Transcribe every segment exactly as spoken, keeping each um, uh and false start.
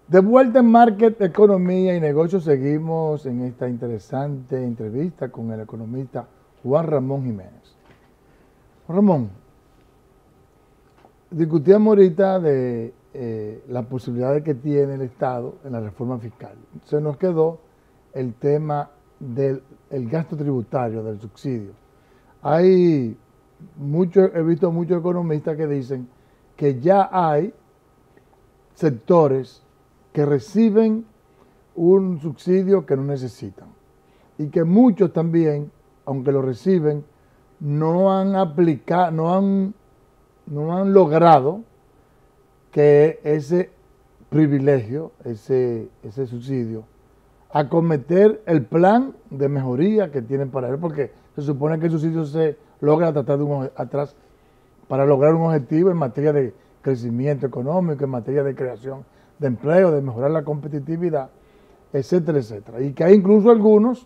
De vuelta en Market, Economía y Negocios, seguimos en esta interesante entrevista con el economista Juan Ramón Jiménez. Juan Ramón, discutíamos ahorita de eh, las posibilidades que tiene el Estado en la reforma fiscal. Se nos quedó el tema del el gasto tributario, del subsidio. Hay mucho, he visto muchos economistas que dicen que ya hay sectores que reciben un subsidio que no necesitan y que muchos también, aunque lo reciben, no han aplicado, no han, no han logrado que ese privilegio, ese, ese subsidio, acometer el plan de mejoría que tienen para él, porque se supone que el subsidio se logra tratar de un, atrás para lograr un objetivo en materia de crecimiento económico, en materia de creación de empleo, de mejorar la competitividad, etcétera, etcétera. Y que hay incluso algunos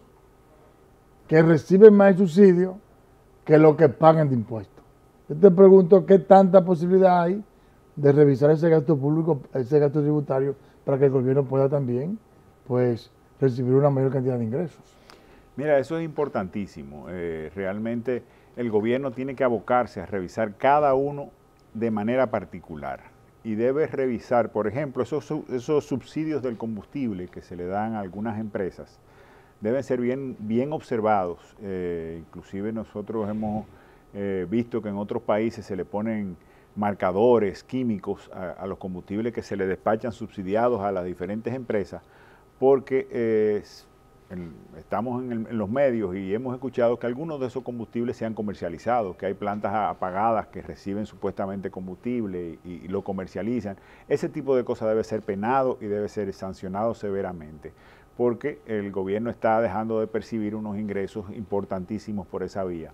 que reciben más subsidio que lo que pagan de impuestos. Yo te pregunto qué tanta posibilidad hay de revisar ese gasto público, ese gasto tributario, para que el gobierno pueda también, pues, recibir una mayor cantidad de ingresos. Mira, eso es importantísimo. Eh, realmente el gobierno tiene que abocarse a revisar cada uno de manera particular. Y debe revisar, por ejemplo, esos, esos subsidios del combustible que se le dan a algunas empresas, deben ser bien, bien observados. Eh, inclusive nosotros hemos eh, visto que en otros países se le ponen marcadores químicos a, a los combustibles que se le despachan subsidiados a las diferentes empresas, porque eh, en, estamos en, el, en los medios y hemos escuchado que algunos de esos combustibles se han comercializado, que hay plantas apagadas que reciben supuestamente combustible y, y lo comercializan. Ese tipo de cosas debe ser penado y debe ser sancionado severamente, porque el gobierno está dejando de percibir unos ingresos importantísimos por esa vía.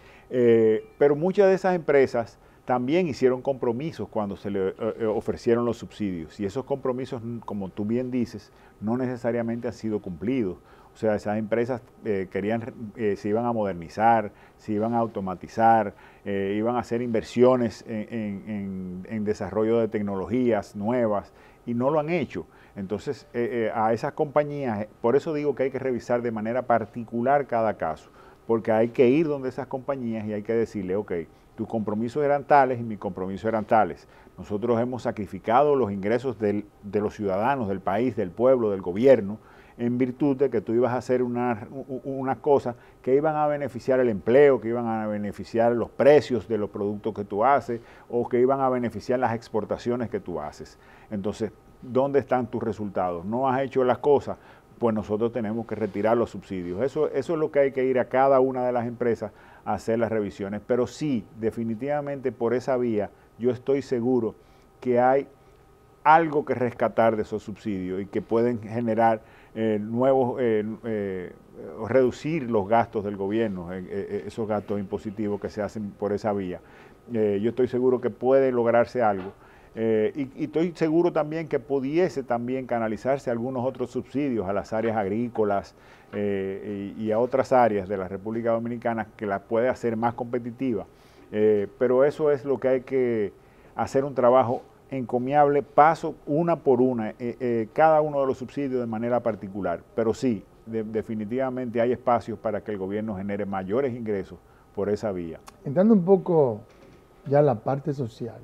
Eh, pero muchas de esas empresas también hicieron compromisos cuando se le eh, ofrecieron los subsidios, y esos compromisos, como tú bien dices, no necesariamente han sido cumplidos. O sea, esas empresas eh, querían, eh, se iban a modernizar, se iban a automatizar, eh, iban a hacer inversiones en, en, en, en desarrollo de tecnologías nuevas, y no lo han hecho. Entonces, eh, eh, a esas compañías, por eso digo que hay que revisar de manera particular cada caso, porque hay que ir donde esas compañías y hay que decirle, ok, tus compromisos eran tales y mis compromisos eran tales. Nosotros hemos sacrificado los ingresos del, de los ciudadanos, del país, del pueblo, del gobierno, en virtud de que tú ibas a hacer unas una cosas que iban a beneficiar el empleo, que iban a beneficiar los precios de los productos que tú haces, o que iban a beneficiar las exportaciones que tú haces. Entonces, ¿dónde están tus resultados? No has hecho las cosas, pues nosotros tenemos que retirar los subsidios. Eso, eso es lo que hay que ir a cada una de las empresas a hacer las revisiones. Pero sí, definitivamente por esa vía, yo estoy seguro que hay algo que rescatar de esos subsidios y que pueden generar eh, nuevos, eh, eh, reducir los gastos del gobierno, eh, eh, esos gastos impositivos que se hacen por esa vía. Eh, yo estoy seguro que puede lograrse algo. Eh, y, y estoy seguro también que pudiese también canalizarse algunos otros subsidios a las áreas agrícolas eh, y, y a otras áreas de la República Dominicana que las puede hacer más competitivas. Eh, pero eso es lo que hay que hacer, un trabajo encomiable, paso una por una, eh, eh, cada uno de los subsidios de manera particular. Pero sí, de, definitivamente hay espacios para que el gobierno genere mayores ingresos por esa vía. Entrando un poco ya a la parte social,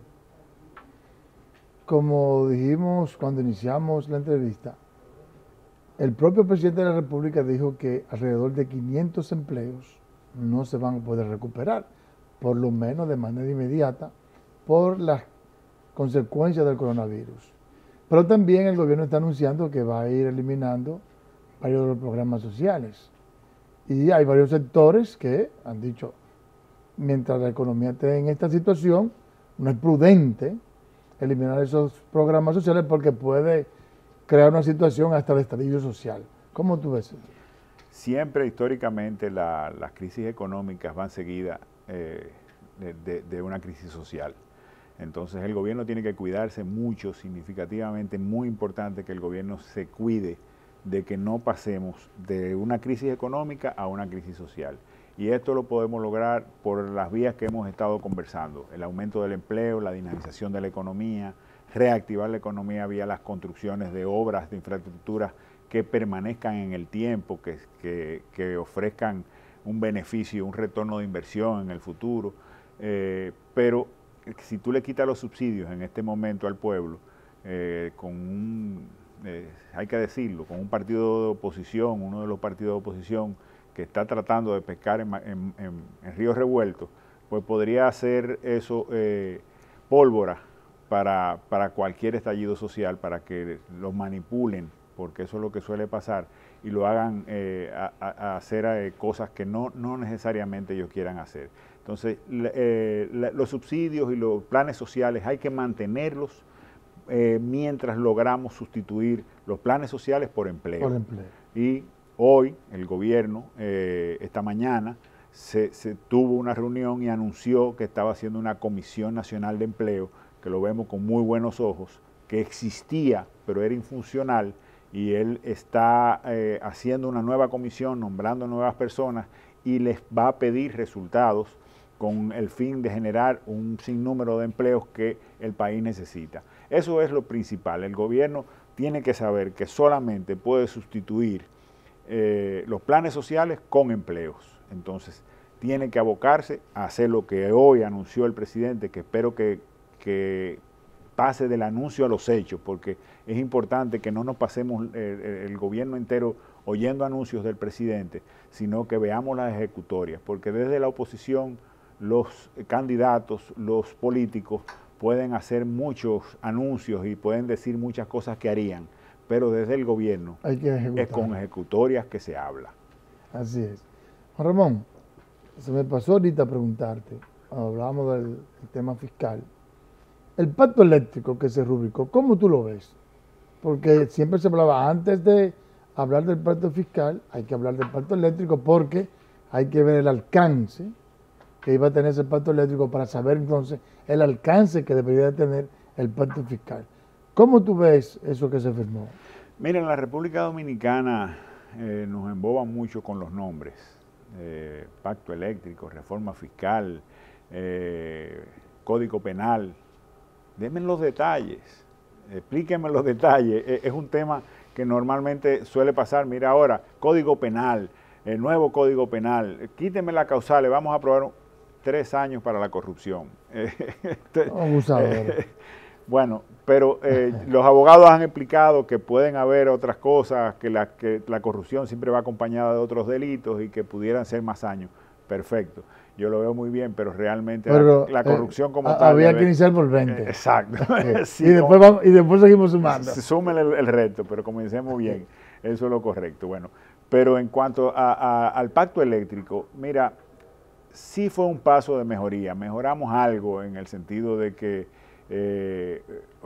como dijimos cuando iniciamos la entrevista, el propio presidente de la República dijo que alrededor de quinientos empleos no se van a poder recuperar, por lo menos de manera inmediata, por las consecuencias del coronavirus. Pero también el gobierno está anunciando que va a ir eliminando varios de los programas sociales. Y hay varios sectores que han dicho, mientras la economía esté en esta situación, no es prudente eliminar esos programas sociales porque puede crear una situación hasta de estallido social. ¿Cómo tú ves eso? Siempre históricamente la, las crisis económicas van seguidas eh, de, de, de una crisis social. Entonces el gobierno tiene que cuidarse mucho, significativamente muy importante que el gobierno se cuide de que no pasemos de una crisis económica a una crisis social. Y esto lo podemos lograr por las vías que hemos estado conversando: el aumento del empleo, la dinamización de la economía, reactivar la economía vía las construcciones de obras de infraestructura que permanezcan en el tiempo, que, que, que ofrezcan un beneficio, un retorno de inversión en el futuro. Eh, pero si tú le quitas los subsidios en este momento al pueblo, eh, con un, eh, hay que decirlo, con un partido de oposición, uno de los partidos de oposición que está tratando de pescar en, en, en, en ríos revueltos, pues podría hacer eso eh, pólvora para, para cualquier estallido social, para que los manipulen, porque eso es lo que suele pasar, y lo hagan eh, a, a hacer eh, cosas que no, no necesariamente ellos quieran hacer. Entonces, eh, la, los subsidios y los planes sociales hay que mantenerlos eh, mientras logramos sustituir los planes sociales por empleo. Por empleo. Y hoy el gobierno, eh, esta mañana, se, se tuvo una reunión y anunció que estaba haciendo una Comisión Nacional de Empleo, que lo vemos con muy buenos ojos, que existía, pero era infuncional, y él está eh, haciendo una nueva comisión, nombrando nuevas personas, y les va a pedir resultados con el fin de generar un sinnúmero de empleos que el país necesita. Eso es lo principal. El gobierno tiene que saber que solamente puede sustituir eh, los planes sociales con empleos. Entonces, tiene que abocarse a hacer lo que hoy anunció el presidente, que espero que, que pase del anuncio a los hechos, porque es importante que no nos pasemos eh, el gobierno entero oyendo anuncios del presidente, sino que veamos las ejecutorias, porque desde la oposición los candidatos, los políticos pueden hacer muchos anuncios y pueden decir muchas cosas que harían, pero desde el gobierno Hay que es con ejecutorias que se habla. Así es. Juan Ramón, se me pasó ahorita preguntarte, cuando hablábamos del, del tema fiscal, el pacto eléctrico que se rubricó, ¿cómo tú lo ves? Porque siempre se hablaba, antes de hablar del pacto fiscal, hay que hablar del pacto eléctrico porque hay que ver el alcance que iba a tener ese pacto eléctrico para saber entonces el alcance que debería de tener el pacto fiscal. ¿Cómo tú ves eso que se firmó? Mira, en la República Dominicana eh, nos emboban mucho con los nombres. Eh, pacto eléctrico, reforma fiscal, eh, código penal. Denme los detalles, explíquenme los detalles. Eh, es un tema que normalmente suele pasar. Mira ahora, código penal, el nuevo código penal, quíteme la causal, vamos a aprobar un, tres años para la corrupción. Abusado. Eh, bueno, pero eh, los abogados han explicado que pueden haber otras cosas, que la, que la corrupción siempre va acompañada de otros delitos y que pudieran ser más años. Perfecto, yo lo veo muy bien, pero realmente pero, la, la corrupción como eh, tal... Había debe, que iniciar por veinte. Eh, exacto. Okay. Sí, y, después como, vamos, y después seguimos sumando. Súmenle el, el reto, pero comencemos bien. Eso es lo correcto. Bueno, pero en cuanto a, a, al pacto eléctrico, mira, sí fue un paso de mejoría. Mejoramos algo en el sentido de que eh,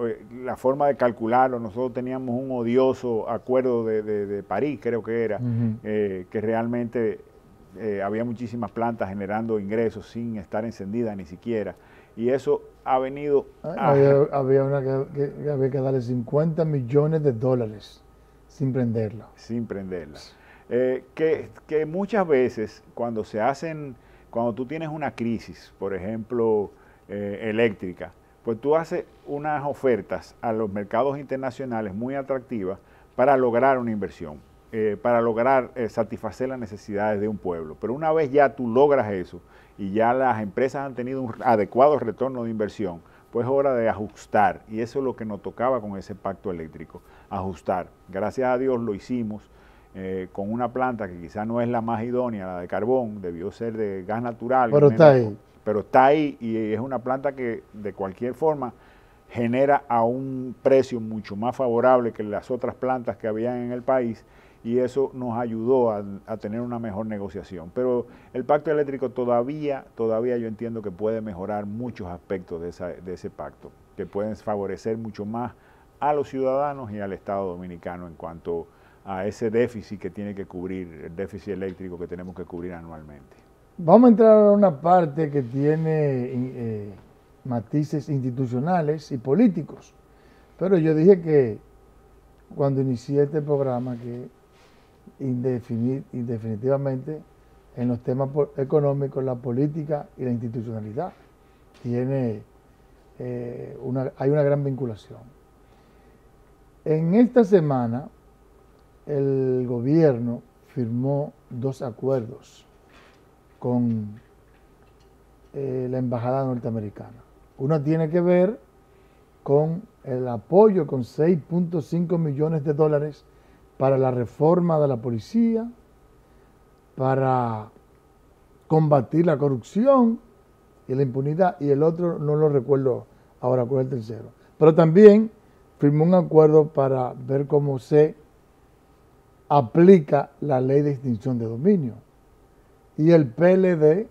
la forma de calcularlo, nosotros teníamos un odioso acuerdo de, de, de París, creo que era, uh-huh. eh, que realmente eh, había muchísimas plantas generando ingresos sin estar encendidas ni siquiera. Y eso ha venido... A... Había, había una que, que, que había que darle cincuenta millones de dólares sin prenderla. Sin prenderla. Eh, que, que muchas veces cuando se hacen, cuando tú tienes una crisis, por ejemplo, eh, eléctrica, pues tú haces unas ofertas a los mercados internacionales muy atractivas para lograr una inversión, eh, para lograr eh, satisfacer las necesidades de un pueblo. Pero una vez ya tú logras eso y ya las empresas han tenido un adecuado retorno de inversión, pues es hora de ajustar. Y eso es lo que nos tocaba con ese pacto eléctrico, ajustar. Gracias a Dios lo hicimos. Eh, con una planta que quizás no es la más idónea, la de carbón, debió ser de gas natural. Pero está ahí. Pero está ahí y es una planta que de cualquier forma genera a un precio mucho más favorable que las otras plantas que habían en el país y eso nos ayudó a, a tener una mejor negociación. Pero el pacto eléctrico todavía, todavía yo entiendo que puede mejorar muchos aspectos de, esa, de ese pacto, que pueden favorecer mucho más a los ciudadanos y al Estado Dominicano en cuanto a ese déficit que tiene que cubrir, el déficit eléctrico que tenemos que cubrir anualmente. Vamos a entrar a una parte que tiene eh, matices institucionales y políticos, pero yo dije que cuando inicié este programa que indefinitivamente en los temas económicos, la política y la institucionalidad tiene eh, una, hay una gran vinculación. En esta semana, el gobierno firmó dos acuerdos con eh, la embajada norteamericana. Uno tiene que ver con el apoyo con seis punto cinco millones de dólares para la reforma de la policía, para combatir la corrupción y la impunidad, y el otro no lo recuerdo ahora cuál es el tercero. Pero también firmó un acuerdo para ver cómo se aplica la ley de extinción de dominio. Y el P L D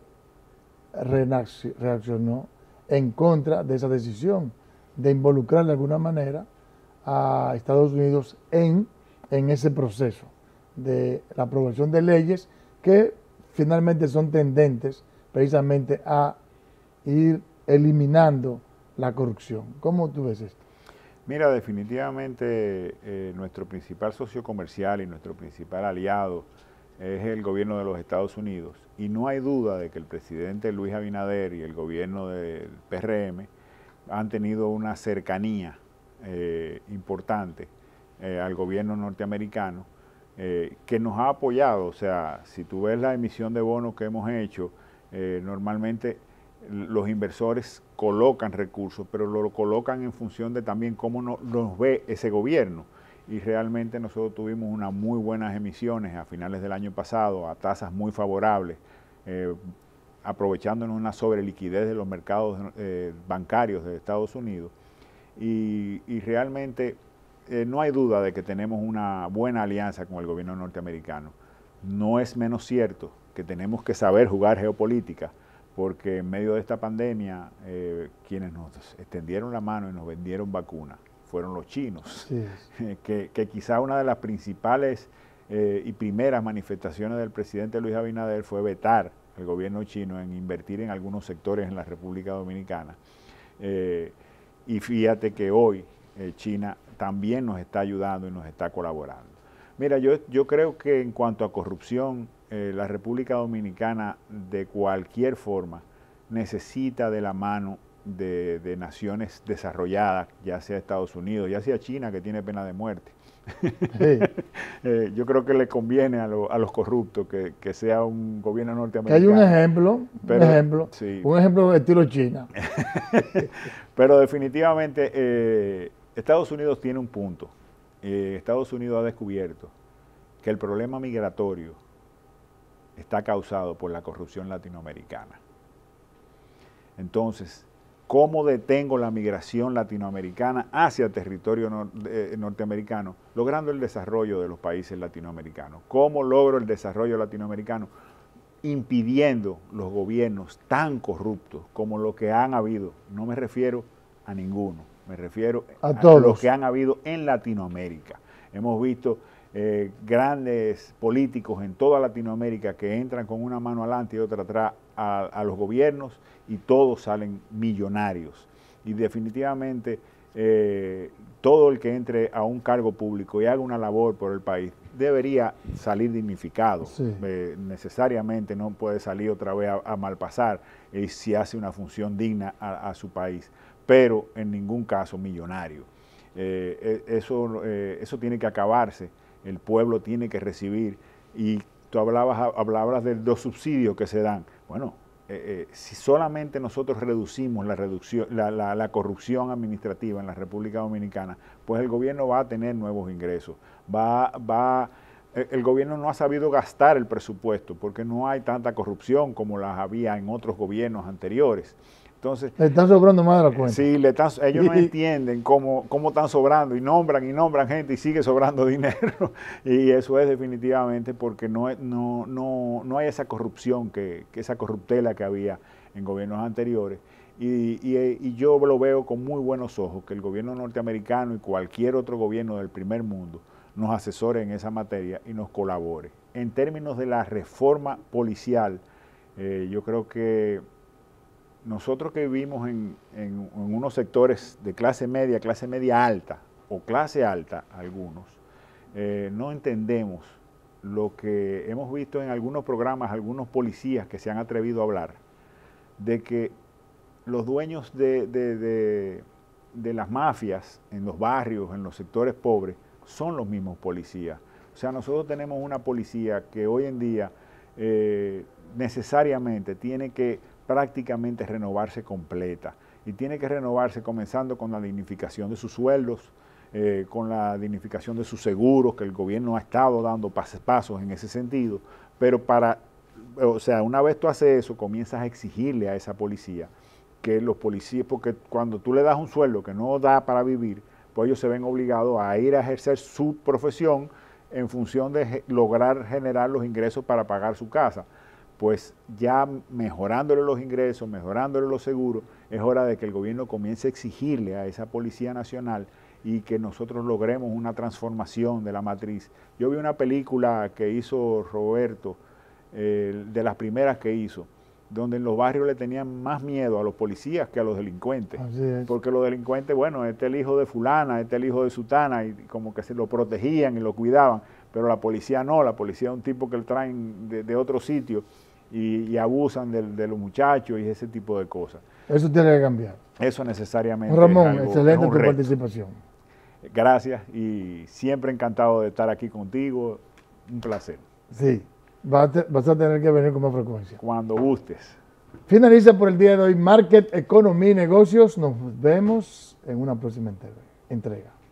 reaccionó en contra de esa decisión de involucrar de alguna manera a Estados Unidos en, en ese proceso de la aprobación de leyes que finalmente son tendentes precisamente a ir eliminando la corrupción. ¿Cómo tú ves esto? Mira, definitivamente eh, nuestro principal socio comercial y nuestro principal aliado es el gobierno de los Estados Unidos, y no hay duda de que el presidente Luis Abinader y el gobierno del P R M han tenido una cercanía eh, importante eh, al gobierno norteamericano, eh, que nos ha apoyado. O sea, si tú ves la emisión de bonos que hemos hecho, eh, normalmente los inversores colocan recursos, pero lo colocan en función de también cómo no, nos ve ese gobierno. Y realmente nosotros tuvimos unas muy buenas emisiones a finales del año pasado, a tasas muy favorables, eh, aprovechándonos una sobreliquidez de los mercados eh, bancarios de Estados Unidos. Y, y realmente eh, no hay duda de que tenemos una buena alianza con el gobierno norteamericano. No es menos cierto que tenemos que saber jugar geopolítica, porque en medio de esta pandemia, eh, quienes nos extendieron la mano y nos vendieron vacunas fueron los chinos, sí. que, que quizá una de las principales eh, y primeras manifestaciones del presidente Luis Abinader fue vetar al gobierno chino en invertir en algunos sectores en la República Dominicana. Eh, y fíjate que hoy eh, China también nos está ayudando y nos está colaborando. Mira, yo, yo creo que en cuanto a corrupción, eh, la República Dominicana de cualquier forma necesita de la mano de, de naciones desarrolladas, ya sea Estados Unidos, ya sea China, que tiene pena de muerte. Sí. eh, yo creo que le conviene a, lo, a los corruptos que, que sea un gobierno norteamericano. Que hay un ejemplo, pero, un ejemplo, sí. un ejemplo de estilo China. Pero definitivamente eh, Estados Unidos tiene un punto. Eh, Estados Unidos ha descubierto que el problema migratorio está causado por la corrupción latinoamericana. Entonces, ¿cómo detengo la migración latinoamericana hacia el territorio nor eh, norteamericano? Logrando el desarrollo de los países latinoamericanos. ¿Cómo logro el desarrollo latinoamericano? Impidiendo los gobiernos tan corruptos como los que han habido. No me refiero a ninguno, me refiero a, a todos los que han habido en Latinoamérica. Hemos visto eh, grandes políticos en toda Latinoamérica que entran con una mano adelante y otra atrás a, a los gobiernos, y todos salen millonarios. Y definitivamente eh, todo el que entre a un cargo público y haga una labor por el país debería salir dignificado. Sí. Eh, necesariamente no puede salir otra vez a, a malpasar eh, si hace una función digna a, a su país, pero en ningún caso millonario. Eh, eso, eh, eso tiene que acabarse, el pueblo tiene que recibir. Y tú hablabas, hablabas de los subsidios que se dan. Bueno, Eh, eh, si solamente nosotros reducimos la, reducción, la, la, la corrupción administrativa en la República Dominicana, pues el gobierno va a tener nuevos ingresos. Va, va, eh, el gobierno no ha sabido gastar el presupuesto porque no hay tanta corrupción como las había en otros gobiernos anteriores. Entonces, le están sobrando más de la cuenta. Sí, le están, ellos no entienden cómo, cómo están sobrando, y nombran y nombran gente y sigue sobrando dinero. Y eso es definitivamente porque no, no, no, no hay esa corrupción, que, que esa corruptela que había en gobiernos anteriores. Y, y, y yo lo veo con muy buenos ojos, que el gobierno norteamericano y cualquier otro gobierno del primer mundo nos asesore en esa materia y nos colabore. En términos de la reforma policial, eh, yo creo que nosotros que vivimos en, en, en unos sectores de clase media, clase media alta o clase alta, algunos, eh, no entendemos lo que hemos visto en algunos programas, algunos policías que se han atrevido a hablar, de que los dueños de, de, de, de las mafias en los barrios, en los sectores pobres, son los mismos policías. O sea, nosotros tenemos una policía que hoy en día eh, necesariamente tiene que prácticamente renovarse completa. Y tiene que renovarse comenzando con la dignificación de sus sueldos, eh, con la dignificación de sus seguros, que el gobierno ha estado dando pas pasos en ese sentido, pero para, o sea, una vez tú haces eso, comienzas a exigirle a esa policía que los policías, porque cuando tú le das un sueldo que no da para vivir, pues ellos se ven obligados a ir a ejercer su profesión en función de lograr generar los ingresos para pagar su casa. Pues ya mejorándole los ingresos, mejorándole los seguros, es hora de que el gobierno comience a exigirle a esa Policía Nacional y que nosotros logremos una transformación de la matriz. Yo vi una película que hizo Roberto, eh, de las primeras que hizo, donde en los barrios le tenían más miedo a los policías que a los delincuentes. Así es. Porque los delincuentes, bueno, este es el hijo de fulana, este es el hijo de sutana, y como que se lo protegían y lo cuidaban, pero la policía no, la policía es un tipo que lo traen de, de otro sitio y, y abusan de, de los muchachos y ese tipo de cosas. Eso tiene que cambiar. Eso necesariamente Ramón, es algo, excelente es un tu reto. participación. Gracias y siempre encantado de estar aquí contigo, un placer. Sí, vas a, vas a tener que venir con más frecuencia. Cuando gustes. Finaliza por el día de hoy Market, Economía y Negocios. Nos vemos en una próxima entrega.